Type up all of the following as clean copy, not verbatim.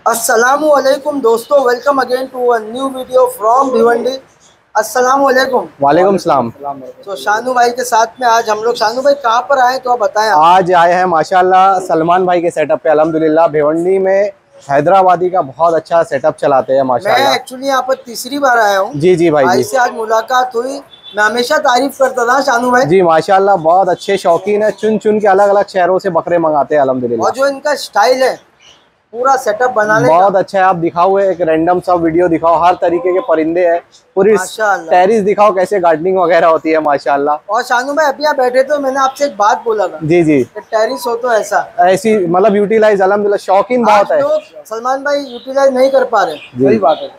अस्सलामु अलैकुम दोस्तों, welcome again to a new video from Bhiwandi. अस्सलामु अलैकुम। वालेकुम सलाम। तो शानू भाई के साथ में आज हम लोग, शानू भाई कहाँ पर आए तो आप बताएं। आज आए हैं माशाल्लाह सलमान भाई के सेटअप पे। अल्हम्दुलिल्लाह भिवंडी में हैदराबादी का बहुत अच्छा सेटअप चलाते हैं माशाल्लाह। मैं एक्चुअली यहाँ पर तीसरी बार आया हूँ। जी जी भाई जी। से आज मुलाकात हुई। मैं हमेशा तारीफ करता था शानू भाई जी माशाल्लाह, बहुत अच्छे शौकीन है, चुन चुन के अलग अलग शहरों से बकरे मंगाते हैं अल्हम्दुलिल्लाह। और जो इनका स्टाइल है पूरा सेटअप बनाने बहुत अच्छा है। आप दिखाओ एक रैंडम सा वीडियो दिखाओ, हर तरीके के परिंदे हैं, पूरी टेरिस दिखाओ कैसे गार्डनिंग वगैरह होती है माशाल्लाह। और शानू भाई अभी आप बैठे तो मैंने आपसे एक बात बोला था। जी जी, टेरिस हो तो ऐसा ऐसी मतलब यूटिलाइज अल्हम्दुलिल्लाह, शौकीन बहुत है। सलमान भाई यूटिलाइज नहीं कर पा रहे। सही बात है।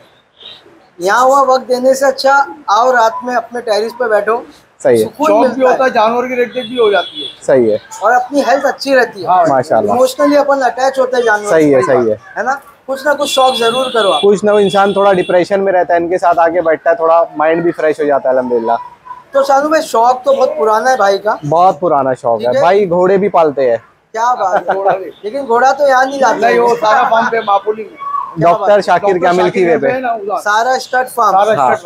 यहाँ हुआ वक्त देने से अच्छा आओ रात में अपने टेरिस पे बैठो। सही है, शौक भी होता है, जानवर की रेट भी हो जाती है। सही है, और अपनी हेल्थ अच्छी रहती है। हाँ, माशाल्लाह। इमोशनली अपन अटैच होते हैं जानवर। सही है ना। कुछ ना कुछ शौक जरूर करो आप। कुछ ना कुछ इंसान थोड़ा डिप्रेशन में रहता है, इनके साथ आके बैठता है, थोड़ा माइंड भी फ्रेश हो जाता है अल्हम्दुलिल्लाह। तो शानू भाई शौक तो बहुत पुराना है भाई का। बहुत पुराना शौक है भाई, घोड़े भी पालते हैं। क्या बात है। लेकिन घोड़ा तो यहाँ नहीं लाता है। वो सारा फार्म पे मापुली में डॉक्टर शाकिर कैमल की वे पे सारा स्टड फार्म।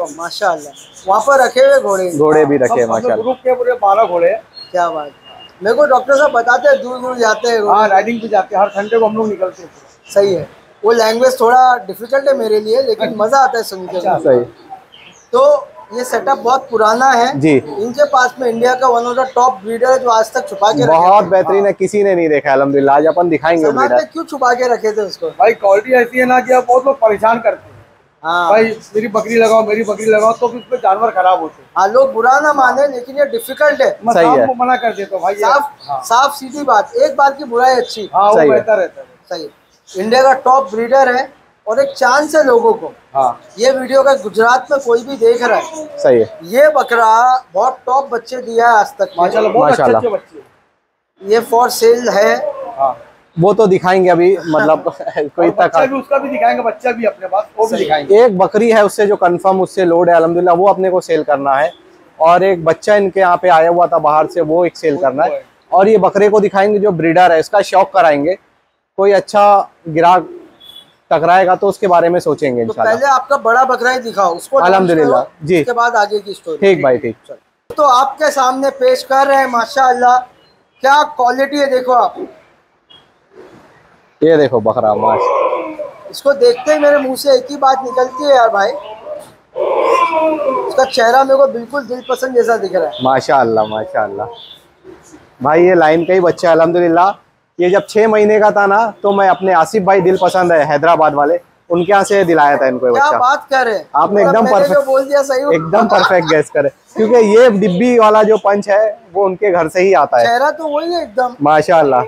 माशाल्लाह वहाँ पर रखे हुए घोड़े भी रखे माशाल्लाह। ग्रुप के पूरे 12 घोड़े हैं। क्या बात है। मेरे को डॉक्टर साहब बताते हैं दूर दूर जाते हैं। हाँ, राइडिंग पे जाते हैं, हर संडे को हम लोग निकलते हैं। सही है। वो लैंग्वेज थोड़ा डिफिकल्ट है मेरे लिए, लेकिन मजा आता है सुनकर। सही। तो ये सेटअप बहुत पुराना है जी। इनके पास में इंडिया का one of the top breeder है जो आज तक छुपा के बहुत बेहतरीन है, किसी ने नहीं देखा अल्हम्दुलिल्लाह। आज अपन दिखाएंगे ब्रीडर। क्यों छुपा के रखे थे उसको? भाई क्वालिटी ऐसी है ना कि आप बहुत लोग परेशान करते हैं। हाँ भाई मेरी बकरी लगाओ तो फिर उसमें जानवर खराब होते हैं। हाँ, लोग बुरा ना माने लेकिन ये डिफिकल्ट है। मैं सही है, मना कर देता हूँ भाई। साफ सीधी बात, एक बार की बुराई अच्छी। हाँ, वो बेहतर रहता है। सही। इंडिया का टॉप ब्रीडर है और एक चांस है लोगों को। हाँ, ये वीडियो का गुजरात में कोई भी देख रहा है। सही है। ये बकरा बहुत टॉप बच्चे दिया है आज तक माशाल्लाह, बहुत अच्छे बच्चे। ये फॉर सेल है। हाँ, वो तो दिखाएंगे अभी, मतलब कोई बच्चा भी उसका भी दिखाएंगे, बच्चा भी अपने पास वो भी दिखाएंगे। एक बकरी है उससे जो कंफर्म उससे लोड है अल्हम्दुलिल्लाह, वो अपने को सेल करना है। और एक बच्चा इनके यहाँ पे आया हुआ था बाहर से, वो एक सेल करना है। और ये बकरे को दिखाएंगे जो ब्रीडर है, इसका शौक कराएंगे। कोई अच्छा ग्राहक टकराएगा तो उसके बारे में सोचेंगे तो इंशाल्लाह। पहले आपका बड़ा बकरा ही दिखाओ उसको अल्हम्दुलिल्लाह जी, उसके बाद आगे की स्टोरी। ठीक भाई ठीक। तो आपके सामने पेश कर रहे हैं माशाअल्लाह, क्या क्वालिटी है देखो आप। ये देखो बकरा माश, इसको देखते ही मेरे मुंह से एक ही बात निकलती है यार भाई, उसका चेहरा मेरे को बिल्कुल दिल पसंद जैसा दिख रहा है। माशाअल्लाह माशाअल्लाह भाई, ये लाइन का ही बच्चा है अल्हम्दुलिल्लाह। ये जब 6 महीने का था ना, तो मैं अपने आसिफ भाई दिल पसंद है हैदराबाद वाले, उनके यहाँ से दिलाया था इनको बच्चा। क्या बात कर रहे हैं आपने एकदम परफेक्ट बोल दिया, सही एकदम परफेक्ट गैस करे, क्योंकि ये डिब्बी वाला जो पंच है वो उनके घर से ही आता है। चेहरा तो वही है एकदम माशाअल्लाह।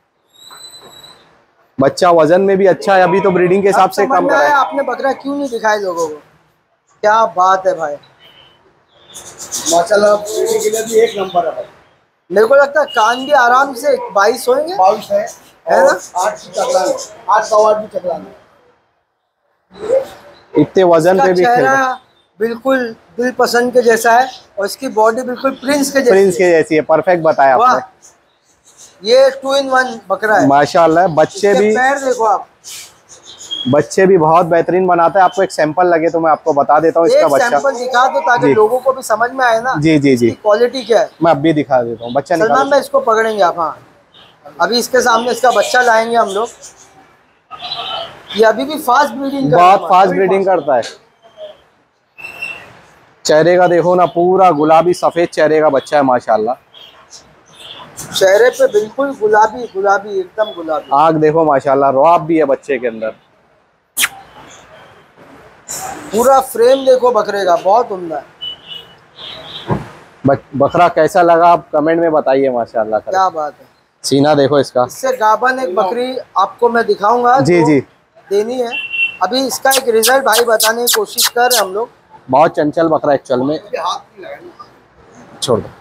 बच्चा वजन में भी अच्छा है, अभी तो ब्रीडिंग के हिसाब से कम है। आपने बकरा क्यों नहीं दिखाए लोगों को? क्या बात है भाई, माशाल्लाह के लिए भी एक नंबर है भाई। मेरे को लगता है कान भी आराम से 22 होंगे। 22 है ना? 8 की चकला है, 8 सवा 8 की चकला है। इतने वजन पे भी चेहरा बिल्कुल दिल पसंद के जैसा है और इसकी बॉडी बिल्कुल प्रिंस के जैसी है। परफेक्ट बताया आपने। ये 2 in 1 बकरा है माशाल्लाह। बच्चे भी, पैर देखो आप, बच्चे भी बहुत बेहतरीन बनाता है। आपको एक सैंपल लगे तो मैं आपको बता देता हूँ इसका बच्चा। सैंपल दिखा दो ताकि लोगों को भी समझ में आए ना। जी जी जी, क्वालिटी क्या है मैं अब भी दिखा देता हूँ बच्चा। सलमान भाई इसको पकड़ेंगे आप? हाँ, अभी इसके सामने इसका बच्चा लाएंगे हम लोग। ये अभी भी फास्ट ब्रीडिंग, बहुत फास्ट ब्रीडिंग करता है। चेहरे का देखो ना, पूरा गुलाबी सफेद चेहरे का बच्चा है माशाल्लाह। चेहरे पे बिल्कुल गुलाबी गुलाबी, एकदम गुलाबी। आँख देखो माशाल्लाह, रौब भी है बच्चे के अंदर। पूरा फ्रेम देखो बकरे का, बहुत उम्दा है। बकरा कैसा लगा आप कमेंट में बताइए माशाल्लाह। क्या बात है। सीना देखो इसका। इससे गाबन एक बकरी आपको मैं दिखाऊंगा जी जी, देनी है। अभी इसका एक रिजल्ट भाई बताने की कोशिश कर रहे हैं हम लोग। बहुत चंचल बकरा एक्चुअल में। छोड़ दो,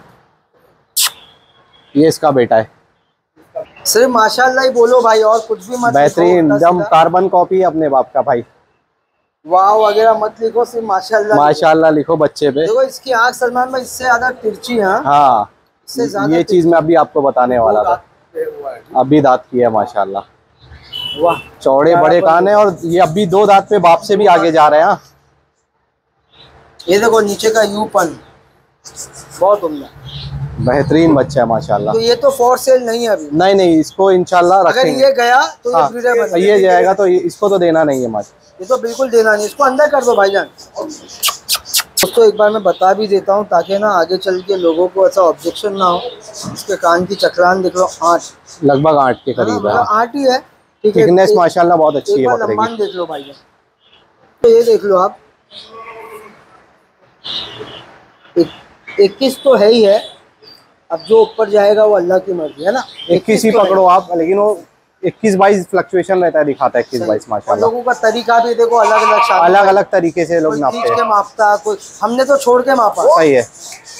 ये इसका बेटा है। सिर्फ माशाल्लाह ही बोलो भाई, और कुछ भी मत। बेहतरीन एकदम कार्बन कॉपी है अपने बाप का भाई। वाह वगैरह मत लिखो, सिर्फ माशाल्लाह माशाल्लाह लिखो बच्चे पे। देखो इसकी आंख सलमान भाई इससे ज्यादा तिरछी है। हाँ, ये चीज मैं अभी आपको बताने वाला था। अभी दांत की है माशाल्लाह। वाह, चौड़े बड़े कान है और ये अभी 2 दांत पे बाप से भी आगे जा रहे हैं। हाँ। ये देखो नीचे का यूपन, बहुत उम्दा, बेहतरीन बच्चा है माशाल्लाह। तो ये तो फॉर सेल नहीं है अभी? नहीं नहीं, इसको इंशाल्लाह अगर रखेंगे। ये गया तो हाँ, ये ब्रीडर बन ये जाएगा तो इसको तो देना नहीं है माशाल्लाह। ये तो बिल्कुल देना नहीं, इसको अंदर कर दो भाईजान। दोस्तों एक बार मैं बता भी देता हूँ ताकि ना आगे चल के लोगों को ऐसा ऑब्जेक्शन ना हो। इसके कान की चक्रान देख लो, 8, लगभग 8 के करीब है। 8 ही है। ठीक है, थिकनेस माशाल्लाह बहुत अच्छी है बकरे की। लंबान देख लो भाईजान, तो ये देख लो आप, 21 तो है ही है, अब जो ऊपर जाएगा वो अल्लाह की मर्जी है ना। 21 ही पकड़ो आप, लेकिन वो 21-22 फ्लक्चुएशन रहता है, दिखाता है 21-22 माशाल्लाह। लोगों का तरीका भी देखो अलग अलग तरीके से लोग नापते हैं। मापता, कोई हमने तो छोड़ के मापा। सही है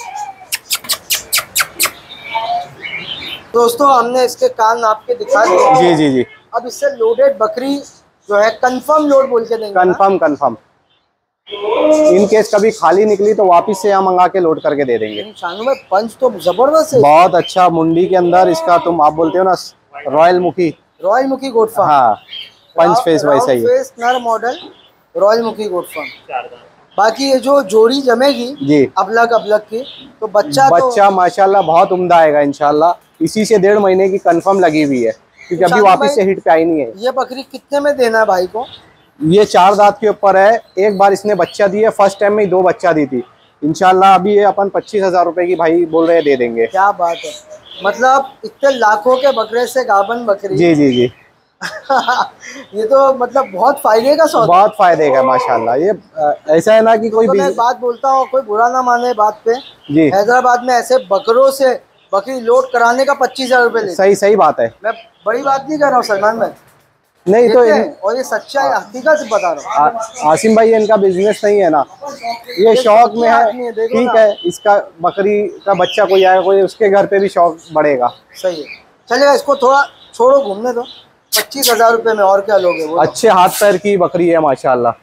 दोस्तों, हमने इसके कान नाप के दिखा दिए। जी जी जी। अब इससे लोडेड बकरी जो है कंफर्म लोड बोल के देंगे। कंफर्म। इन केस कभी खाली निकली तो वापस से यहाँ मंगा के लोड करके दे देंगे। शानू भाई पंच तो जबरदस्त है, बहुत अच्छा। मुंडी के अंदर इसका तुम आप बोलते हो ना रॉयल मुखी गोटफा। हाँ, पंच फेस वैसा ही फेस नर मॉडल रॉयल मुखी गोटफा। बाकी ये जो जोड़ी जमेगी जी अबलग की, तो बच्चा माशाल्लाह बहुत उम्दा आएगा इंशाल्लाह। इसी से 1.5 महीने की कंफर्म लगी हुई है, क्योंकि अभी वापस से हिट पे आई नहीं है। ये बकरी कितने में देना है भाई को? ये 4 दांत के ऊपर है। एक बार इसने बच्चा दिया, फर्स्ट टाइम में ही 2 बच्चा दी थी। इंशाल्लाह अभी ये अपन 25,000 रुपए की भाई बोल रहे हैं, दे देंगे। क्या बात है, मतलब इतने लाखों के बकरे से गाबन बकरी। जी जी जी। ये तो मतलब बहुत फायदे का सौदा, बहुत फायदे का माशाल्लाह। ये ऐसा है ना कि कोई तो मैं बात बोलता हूँ, कोई बुरा ना माने बात पे जी। हैदराबाद में ऐसे बकरों से बकरी लोड कराने का 25,000 रुपए लेते। सही बात है। मैं बड़ी बात नहीं कर रहा हूँ सलमान भाई, नहीं तो और ये सच्चाई हकीकत से बता रहा हूँ। आसिम भाई, इनका बिजनेस नहीं है ना, ये शौक में है। ठीक है, इसका बकरी का बच्चा कोई आएगा, कोई उसके घर पे भी शौक बढ़ेगा। सही है, चलेगा। इसको थोड़ा छोड़ो, घूमने दो। 25,000 रुपए में और क्या लोगे? वो अच्छे हाथ पैर की बकरी है माशाल्लाह।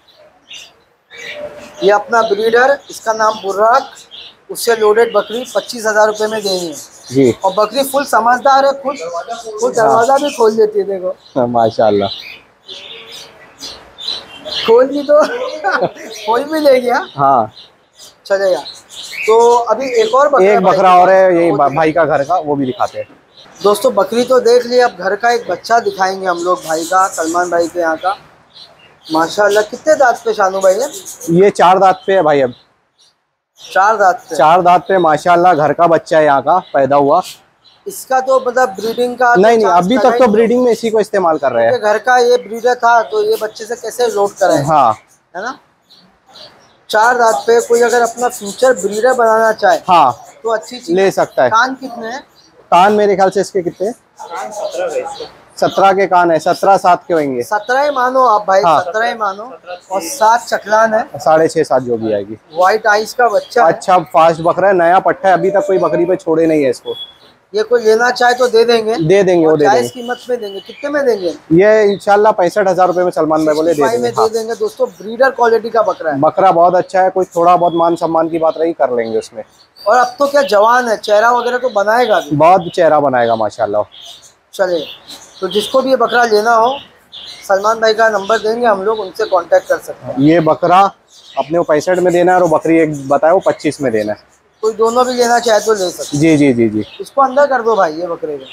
ये अपना ब्रीडर, इसका नाम बुर्राक, उससे लोडेड बकरी 25,000 रुपए में देनी है जी। और बकरी फुल समझदार है, खुद दरवाजा भी खोल देती है। देखो माशाल्लाह, खोल दी तो खोल भी ले गया। हाँ, चलेगा। तो अभी एक बकरा और है, यही भाई का घर का, वो भी दिखाते हैं। दोस्तों बकरी तो देख ली, अब घर का एक बच्चा दिखाएंगे हम लोग भाई का, सलमान भाई के यहाँ का। माशाल्लाह, कितने दांत पे शानू भाई है? ये 4 दांत पे है भाई। अब 4 दांत पे? 4 दांत पे माशाल्लाह। घर का बच्चा है यहाँ का, पैदा हुआ। इसका तो मतलब ब्रीडिंग का नहीं, अभी तक तो ब्रीडिंग में इसी को इस्तेमाल कर रहे हैं। घर का ये ब्रीडर था, तो ये बच्चे से कैसे लोड कराए? हाँ, है ना। 4 दांत पे कोई अगर अपना फ्यूचर ब्रीडर बनाना चाहे, हाँ, तो अच्छी चीज ले सकता है। कान कितने हैं? कान मेरे ख्याल से इसके कितने? 17 के कान है। 17-7 के होंगे। 17 ही मानो आप भाई। हाँ। 17 ही मानो, और 7 चकलान है। 6.5-7 जो भी आएगी। व्हाइट आइस का बच्चा। अच्छा फास्ट बकरा है, नया पट्टा है, अभी तक कोई बकरी पे छोड़े नहीं है इसको। ये कोई लेना चाहे तो दे देंगे। वो दे देंगे। कीमत में देंगे। कितने में देंगे? ये इंशाल्लाह 65,000 रुपए में सलमान भाई बोले दे देंगे। दे देंगे। दोस्तों ब्रीडर क्वालिटी का बकरा है। बकरा बहुत अच्छा है, कोई थोड़ा बहुत मान सम्मान की बात रही कर लेंगे उसमें। और अब तो क्या जवान है, चेहरा वगैरह तो बनाएगा भी। बहुत चेहरा बनाएगा माशाल्लाह। चले, तो जिसको भी ये बकरा लेना हो, सलमान भाई का नंबर देंगे हम लोग, उनसे कांटेक्ट कर सकते हैं। ये बकरा अपने को 65 में देना है और बकरी एक बताया वो 25 में देना है। कोई दोनों भी लेना चाहे तो ले सकते। जी जी जी जी। इसको अंदर कर दो भाई, ये बकरे को।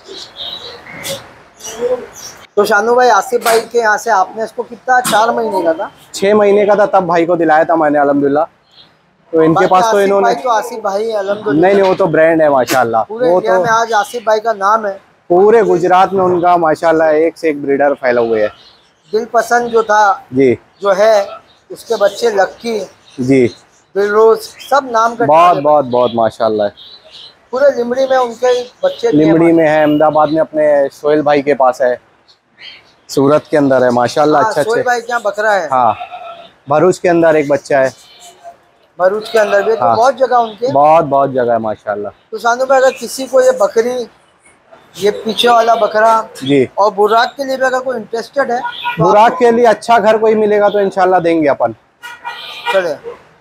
तो शानू भाई, आसिफ भाई के यहाँ से आपने इसको कितना, 4 महीने का था? 6 महीने का था तब भाई को दिलाया था मैंने अल्हम्दुलिल्लाह। तो इनके पास तो इन्होंने तो आसिफ भाई अल्हम्दुलिल्लाह। नहीं, वो तो ब्रांड है माशाल्लाह। पूरे इंडिया में आज आसिफ भाई का नाम है। पूरे गुजरात में उनका माशाल्लाह एक से एक ब्रीडर फैला हुए है। दिल पसंद जो था जी, जो है, उसके बच्चे लक्की जी, दिलरोज, सब नाम का बहुत माशाल्लाह है। पूरे लिमड़ी में उनके बच्चे, लिमड़ी में है, अहमदाबाद में अपने सोहेल भाई के पास है, सूरत के अंदर है माशाल्लाह। अच्छा सोहेल भाई क्या बकरा है। हाँ, भरूच के अंदर एक बच्चा है। भरूच के अंदर भी। हाँ, तो बहुत जगह उनके, बहुत जगह है माशाल्लाह। तो शानू भाई, अगर किसी को ये बकरी, ये पीछे वाला बकरा जी, और बुर्राक के लिए भी अगर कोई इंटरेस्टेड है, तो बुर्राक के लिए अच्छा घर कोई मिलेगा तो इंशाल्लाह देंगे अपन। चले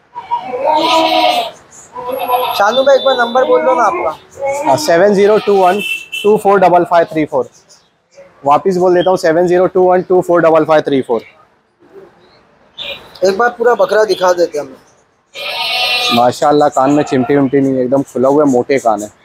शानू भाई, एक बार नंबर बोल दो ना आपका। 7021245534। वापिस बोल देता हूँ 7021245534। एक बार पूरा बकरा दिखा देते हमें। माशाल्लाह कान में चिमटी विमटी नहीं है, एकदम खुला हुआ मोटे कान है,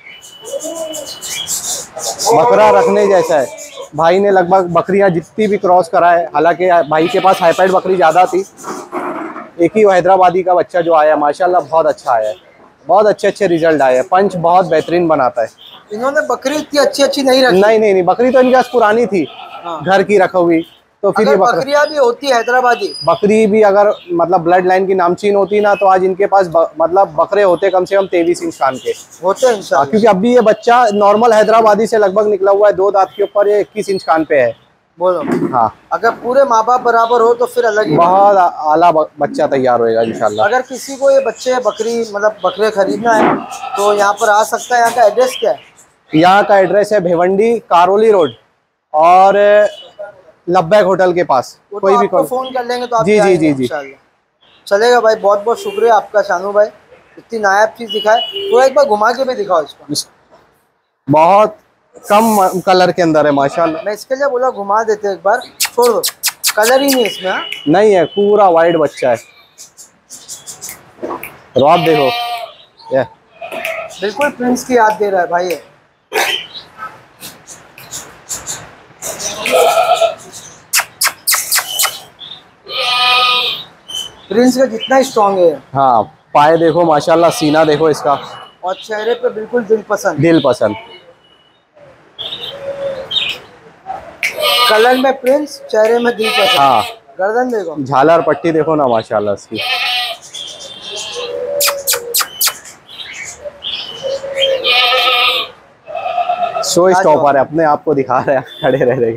बकरा रखने जैसा है। भाई ने लगभग बकरियां जितनी भी क्रॉस करा है, हालांकि भाई के पास हाइपाइड बकरी ज़्यादा थी, एक ही हैदराबादी का बच्चा जो आया माशाल्लाह बहुत अच्छा आया है, बहुत अच्छे रिजल्ट आए हैं। पंच बहुत बेहतरीन बनाता है। इन्होंने बकरी इतनी अच्छी नहीं रखी। नहीं, बकरी तो इनके पास पुरानी थी, घर की रखी हुई, तो फिर ये बकरियां भी होती है हैदराबादी, बकरी भी अगर मतलब ब्लड लाइन की नामचीन होती ना, तो आज इनके पास मतलब बकरे होते कम से कम 23 इंच कान के होते हैं इंशाल्लाह। क्योंकि अभी ये बच्चा नॉर्मल हैदराबादी से लगभग निकला हुआ है, 2 दांत के ऊपर, ये 21 इंच कान पे है। बोलो। हाँ, अगर पूरे माँ बाप बराबर हो तो फिर अलग ही बहुत आला बच्चा तैयार होएगा इंशाल्लाह। अगर किसी को ये बच्चे बकरी मतलब बकरे खरीदना है तो यहाँ पर आ सकता है। यहाँ का एड्रेस क्या है? यहाँ का एड्रेस है भिवंडी कारोली रोड और लब्बैक होटल के पास। कोई भी फोन कर लेंगे तो आप जी चलेगा भाई। बहुत बहुत शुक्रिया आपका शानू भाई, इतनी नायाब चीज दिखाए। तो एक बार घुमा के भी दिखाओ इसको। बहुत कम कलर के अंदर है माशाल्लाह। मैं इसके लिए बोला घुमा देते एक बार, छोड़ दो, कलर ही नहीं इसमें। नहीं है, पूरा वाइट बच्चा है। रॉब देखो, ये बिल्कुल प्रिंस की याद दे रहा है भाई ये। प्रिंस का जितना स्ट्रॉन्ग है। हाँ, पाए देखो माशाल्लाह, सीना देखो इसका, और चेहरे पे बिल्कुल दिल पसंद। कलर में प्रिंस, चेहरे में दिल पसंद। हाँ, गर्दन देखो, झालर पट्टी देखो ना माशाल्लाह इसकी। शो स्टॉपर है, अपने आप को दिखा रहे हैं खड़े रह रहे।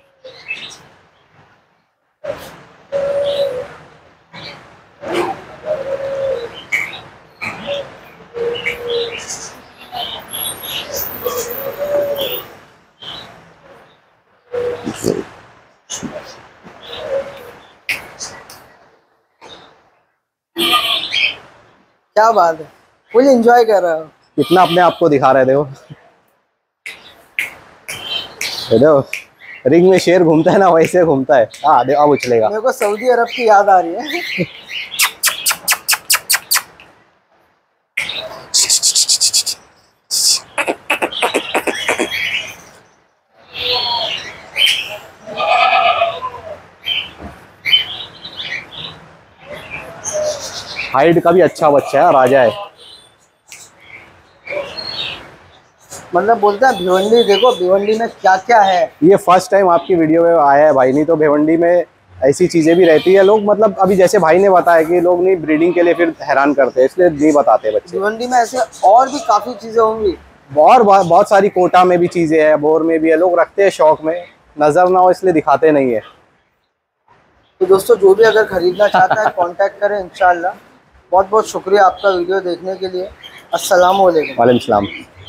क्या बात है, फुल एंजॉय कर रहा हो। कितना अपने आप को दिखा रहे देखो। देखो रिंग में शेर घूमता है ना, वैसे घूमता है। हाँ देखो, अब उछलेगा। मेरे को सऊदी अरब की याद आ रही है। हाइट का भी अच्छा बच्चा है, राजा है। मतलब बोलते हैं भिवंडी देखो, भिवंडी में क्या क्या है। ये फर्स्ट टाइम आपकी वीडियो में आया है भाई, नहीं तो भिवंडी में ऐसी चीजें भी रहती है। लोग मतलब अभी जैसे भाई ने बताया कि लोग नहीं ब्रीडिंग के लिए फिर हैरान करते हैं, इसलिए नहीं बताते बच्चे। भिवंडी में ऐसे और भी काफी चीजें होंगी, और बहुत सारी कोटा में भी चीजें हैं, बोर में भी है, लोग रखते हैं शौक में, नजर ना हो इसलिए दिखाते नहीं है। तो दोस्तों जो भी अगर खरीदना चाहता है कांटेक्ट करें इंशाल्लाह। बहुत बहुत शुक्रिया आपका वीडियो देखने के लिए। अस्सलाम वालेकुम। वालेकुम सलाम।